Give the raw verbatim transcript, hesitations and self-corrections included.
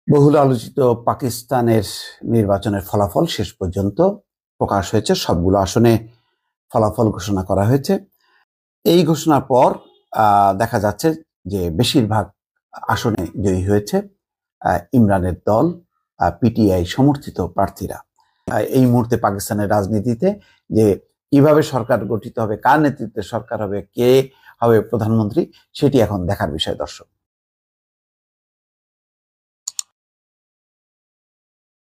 বহুল আলোচিত পাকিস্তানের নির্বাচনের ফলাফল শেষ পর্যন্ত প্রকাশ হয়েছে। সবগুলো আসনে ফলাফল ঘোষণা করা হয়েছে। এই ঘোষণার পর দেখা যাচ্ছে যে বেশিরভাগ আসনে জয়ী হয়েছে ইমরানের দল, পিটিআই সমর্থিত প্রার্থীরা। এই মুহূর্তে পাকিস্তানের রাজনীতিতে যে কিভাবে সরকার গঠিত হবে, কার নেতৃত্বে সরকার হবে, কে হবে প্রধানমন্ত্রী, সেটি এখন দেখার বিষয় দর্শক।